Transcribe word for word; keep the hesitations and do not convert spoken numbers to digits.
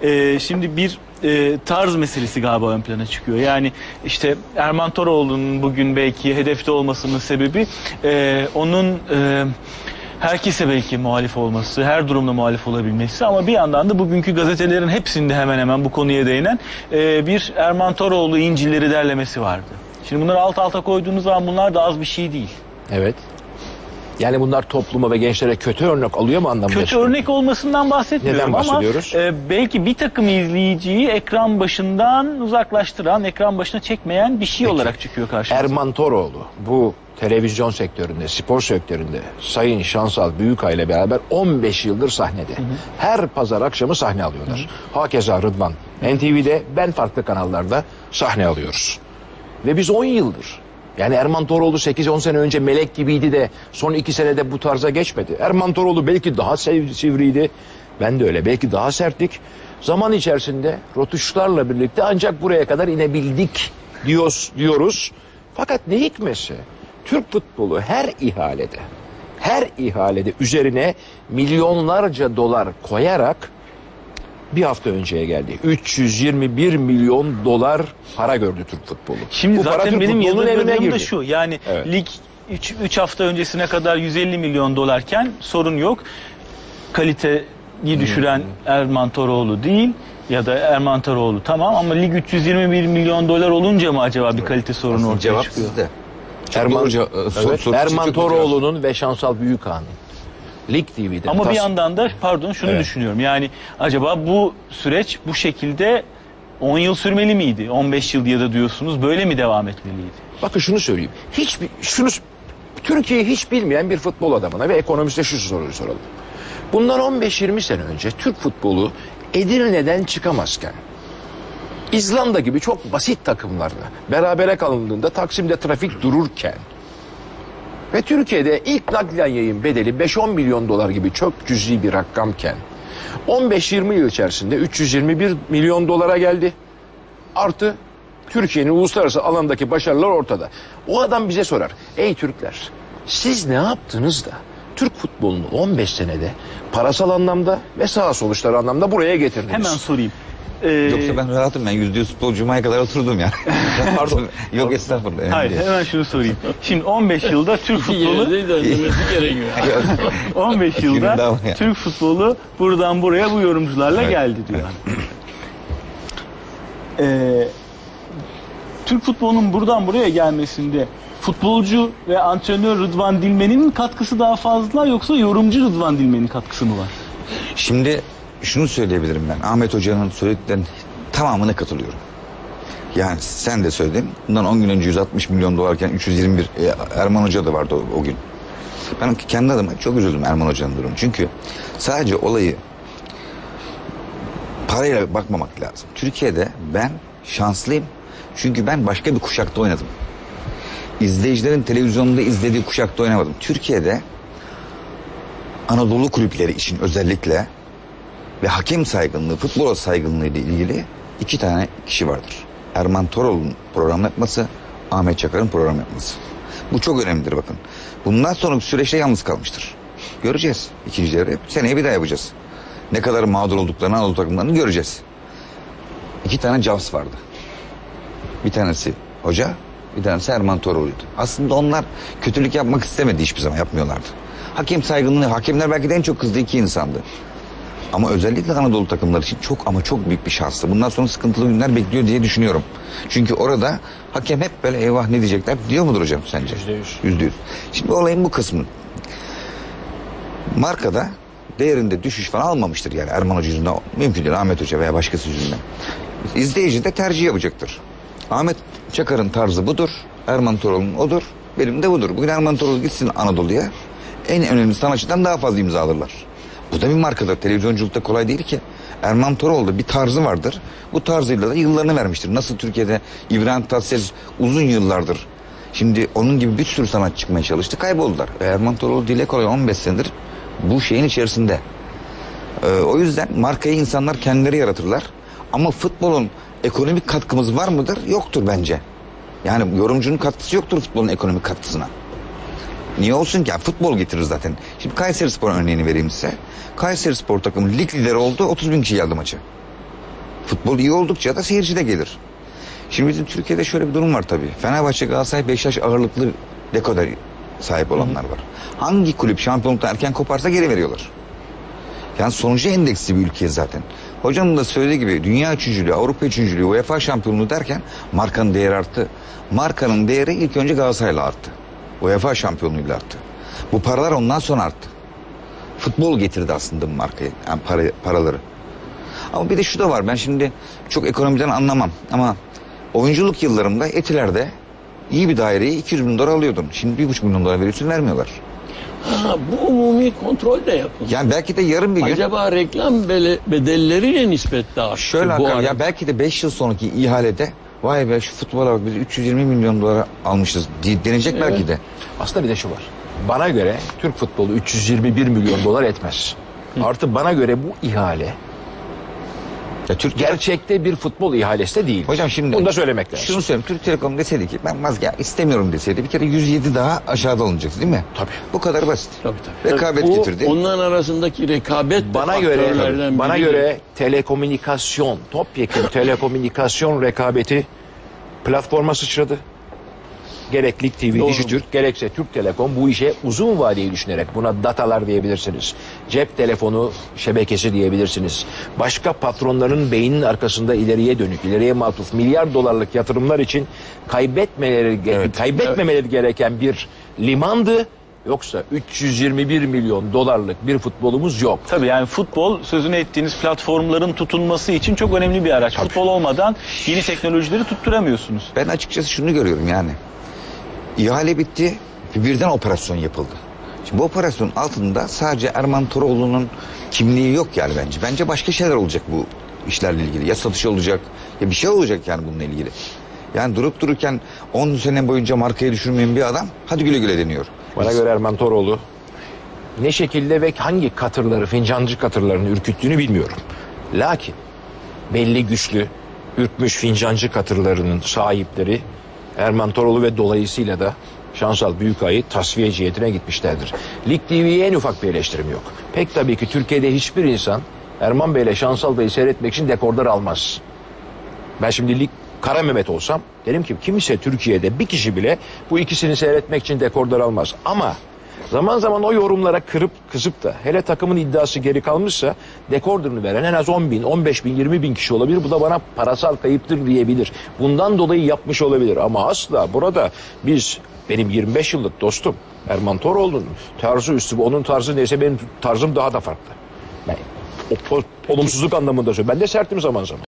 e, şimdi bir e, tarz meselesi galiba ön plana çıkıyor. Yani işte Erman Toroğlu'nun bugün belki hedefte olmasının sebebi e, onun e, herkese belki muhalif olması, her durumda muhalif olabilmesi, ama bir yandan da bugünkü gazetelerin hepsinde hemen hemen bu konuya değinen e, bir Erman Toroğlu incileri derlemesi vardı. Şimdi bunları alt alta koyduğunuz zaman bunlar da az bir şey değil. Evet. Yani bunlar topluma ve gençlere kötü örnek alıyor mu anlamında? Kötü örnek olmasından bahsetmiyorum. Neden bahsediyoruz? Ama e, belki bir takım izleyiciyi ekran başından uzaklaştıran, ekran başına çekmeyen bir şey Peki. olarak çıkıyor karşımıza. Erman Toroğlu bu televizyon sektöründe, spor sektöründe Sayın Şansal Büyükay ile beraber on beş yıldır sahnede. Hı hı. Her pazar akşamı sahne alıyorlar. Hı hı. Hakeza Rıdvan N T V'de, ben farklı kanallarda sahne alıyoruz. Ve biz on yıldır, yani Erman Toroğlu sekiz on sene önce melek gibiydi de son iki senede bu tarza geçmedi. Erman Toroğlu belki daha sivriydi. Ben de öyle. Belki daha serttik. Zaman içerisinde rotuşlarla birlikte ancak buraya kadar inebildik diyoruz. diyoruz. Fakat ne hikmetse Türk futbolu her ihalede, her ihalede üzerine milyonlarca dolar koyarak bir hafta önceye geldi. üç yüz yirmi bir milyon dolar para gördü Türk futbolu. Şimdi bu zaten para benim yadırgadığım da şu. Yani evet. lig üç hafta öncesine kadar yüz elli milyon dolarken sorun yok. Kaliteyi düşüren hmm. Erman Toroğlu değil ya da Erman Toroğlu tamam, ama lig üç yüz yirmi bir milyon dolar olunca mı acaba bir kalite sorunu Aslında ortaya cevap çıkıyor? Sizde. Erman, evet, Erman Toroğlu'nun ve Şansal Büyükağa'nın Lig T V'de. Ama bir yandan da pardon şunu evet. düşünüyorum. Yani acaba bu süreç bu şekilde on yıl sürmeli miydi? on beş yıl ya da diyorsunuz, böyle mi devam etmeliydi? Bakın şunu söyleyeyim. Hiçbir şunu Türkiye'yi hiç bilmeyen bir futbol adamına ve ekonomiste şu soruyu soralım. Bundan on beş yirmi sene önce Türk futbolu Edirne'den çıkamazken, İzlanda gibi çok basit takımlarla berabere kalındığında Taksim'de trafik dururken ve Türkiye'de ilk nakliyen yayın bedeli beş on milyon dolar gibi çok cüzi bir rakamken on beş yirmi yıl içerisinde üç yüz yirmi bir milyon dolara geldi. Artı Türkiye'nin uluslararası alandaki başarılar ortada. O adam bize sorar. Ey Türkler, siz ne yaptınız da Türk futbolunu on beş senede parasal anlamda ve saha sonuçları anlamda buraya getirdiniz? Hemen sorayım. Ee, Yoksa ben rahatım, ben yüzde yüz futbol Cuma'ya kadar oturdum yani. Pardon. Yok estağfurullah. Hayır değil. Hemen şunu sorayım. Şimdi on beş yılda Türk futbolu on beş yılda Türk futbolu buradan buraya bu yorumcularla evet. geldi diyor. Evet. Ee, Türk futbolunun buradan buraya gelmesinde futbolcu ve antrenör Rıdvan Dilmen'in katkısı daha fazla, yoksa yorumcu Rıdvan Dilmen'in katkısı mı var? Şimdi şunu söyleyebilirim ben. Ahmet Hoca'nın söylediklerinin tamamına katılıyorum. Yani sen de söyledin. Bundan on gün önce yüz altmış milyon dolarken üç yüz yirmi bir e, Erman Hoca da vardı o, o gün. Ben kendi adıma çok üzüldüm Erman Hoca'nın durumu. Çünkü sadece olayı parayla bakmamak lazım. Türkiye'de ben şanslıyım. Çünkü ben başka bir kuşakta oynadım. İzleyicilerin televizyonda izlediği kuşakta oynamadım. Türkiye'de Anadolu kulüpleri için özellikle ve hakem saygınlığı, futbola saygınlığı ile ilgili iki tane kişi vardır. Erman Toroğlu'nun program yapması, Ahmet Çakar'ın program yapması. Bu çok önemlidir bakın. Bundan sonraki süreçte yalnız kalmıştır. Göreceğiz. İkinci devre seneye bir daha yapacağız. Ne kadar mağdur olduklarını, Anadolu takımlarını göreceğiz. İki tane Cavs vardı. Bir tanesi hoca, bir tanesi Erman Toroğlu'ydu. Aslında onlar kötülük yapmak istemedi, hiçbir zaman yapmıyorlardı. Hakem saygınlığı, hakemler belki de en çok kızdığı iki insandı. Ama özellikle Anadolu takımları için çok ama çok büyük bir şanstı. Bundan sonra sıkıntılı günler bekliyor diye düşünüyorum. Çünkü orada hakem hep böyle eyvah ne diyecekler diyor mudur hocam sence? Yüzde yüz. Yüzde yüz. Şimdi olayın bu kısmı. Markada değerinde düşüş falan almamıştır yani Erman Hoca yüzünden. Mümkün değil, Ahmet Hoca veya başkası yüzünden. İzleyici de tercih yapacaktır. Ahmet Çakar'ın tarzı budur. Erman Toroğlu'nun odur. Benim de budur. Bugün Erman Toroğlu gitsin Anadolu'ya. En önemli sanatçıdan daha fazla imza alırlar. Bu da bir markadır. Televizyonculukta kolay değil ki. Erman Toroğlu'da bir tarzı vardır. Bu tarzıyla da yıllarını vermiştir. Nasıl Türkiye'de İbrahim Tatlıses uzun yıllardır. Şimdi onun gibi bir sürü sanatçı çıkmaya çalıştı. Kayboldular. Erman Toroğlu dile kolay on beş senedir bu şeyin içerisinde. Ee, o yüzden markayı insanlar kendileri yaratırlar. Ama futbolun ekonomik katkımız var mıdır? Yoktur bence. Yani yorumcunun katkısı yoktur futbolun ekonomik katkısına. Niye olsun ki? Yani futbol getirir zaten. Şimdi Kayserispor örneğini vereyim size. Kayserispor takımı lig lideri oldu. otuz bin kişi geldi maça. Futbol iyi oldukça da seyirci de gelir. Şimdi bizim Türkiye'de şöyle bir durum var tabii. Fenerbahçe, Galatasaray, Beşiktaş ağırlıklı dekoder sahip olanlar var. Hangi kulüp şampiyonluktan erken koparsa geri veriyorlar. Yani sonucu endeksli bir ülke zaten. Hocanın da söylediği gibi dünya üçüncülüğü, Avrupa üçüncülüğü, UEFA şampiyonluğu derken markanın değeri arttı. Markanın değeri ilk önce Galatasaray'la arttı. UEFA şampiyonluğuyla arttı. Bu paralar ondan sonra arttı. Futbol getirdi aslında bu markaya, yani para, paraları. Ama bir de şu da var, ben şimdi çok ekonomiden anlamam ama oyunculuk yıllarımda Etiler'de iyi bir daireyi iki yüz bin dolar alıyordum. Şimdi bir buçuk milyon dolar veriyorsun, vermiyorlar. Ha, bu umumi kontrol de yapıldı. Yani belki de yarın bir gün... Acaba reklam bedelleriyle nispetle arttı Şöyle bu Hakan, arada. ya belki de beş yıl sonraki ihalede vay be şu futbola bak biz üç yüz yirmi milyon dolara almışız denecek Evet. belki de. Aslında bir de şu var. Bana göre Türk futbolu üç yüz yirmi bir milyon dolar etmez. Artı bana göre bu ihale Ya Türk gerçekte bir futbol ihalesi de değil. Hocam şimdi Bunu da söylemek lazım. Şunu söyleyeyim. Türk Telekom deseydi ki ben vazgeç istemiyorum deseydi bir kere yüz yedi daha aşağıda alınacaktı değil mi? Tabii. Bu kadar basit. Tabii, tabii. Rekabet Bu, getirdi. onların arasındaki rekabet de Bana göre faktörlerden bana biri. göre telekomünikasyon, topyekun telekomünikasyon rekabeti platforma sıçradı. Gerek Lig T V, Doğru. Dijitürk, gerekse Türk Telekom bu işe uzun vadeyi düşünerek buna datalar diyebilirsiniz. Cep telefonu şebekesi diyebilirsiniz. Başka patronların beyninin arkasında ileriye dönük, ileriye matuf milyar dolarlık yatırımlar için kaybetmeleri Evet. kaybetmemeleri gereken bir limandı. Yoksa üç yüz yirmi bir milyon dolarlık bir futbolumuz yok. Tabii yani futbol sözünü ettiğiniz platformların tutunması için çok önemli bir araç. Futbol olmadan yeni teknolojileri tutturamıyorsunuz. Ben açıkçası şunu görüyorum yani. İhale bitti ve birden operasyon yapıldı. Şimdi bu operasyonun altında sadece Erman Toroğlu'nun kimliği yok yani bence. Bence başka şeyler olacak bu işlerle ilgili. Ya satış olacak ya bir şey olacak yani bununla ilgili. Yani durup dururken on sene boyunca markayı düşürmeyen bir adam hadi güle güle deniyor. Bana göre Erman Toroğlu ne şekilde ve hangi katırları, fincancı katırlarını ürküttüğünü bilmiyorum. Lakin belli güçlü, ürkmüş fincancı katırlarının sahipleri Erman Toroğlu ve dolayısıyla da Şansal Büyükay'ı tasfiye cihetine gitmişlerdir. Lig T V'ye en ufak bir eleştirim yok. Pek tabii ki Türkiye'de hiçbir insan Erman Bey ile Şansal Bey'i seyretmek için dekorder almaz. Ben şimdi Lig Kara Mehmet olsam derim ki kimse Türkiye'de bir kişi bile bu ikisini seyretmek için dekorder almaz. Ama zaman zaman o yorumlara kırıp kızıp da hele takımın iddiası geri kalmışsa dekorderını veren en az on bin, on beş bin, yirmi bin kişi olabilir. Bu da bana parasal kayıptır diyebilir. Bundan dolayı yapmış olabilir ama asla burada biz benim yirmi beş yıllık dostum Erman Toroğlu'nun tarzı üstü onun tarzı neyse benim tarzım daha da farklı. Yani, o, o, olumsuzluk anlamında söylüyorum. Ben de sertim zaman zaman.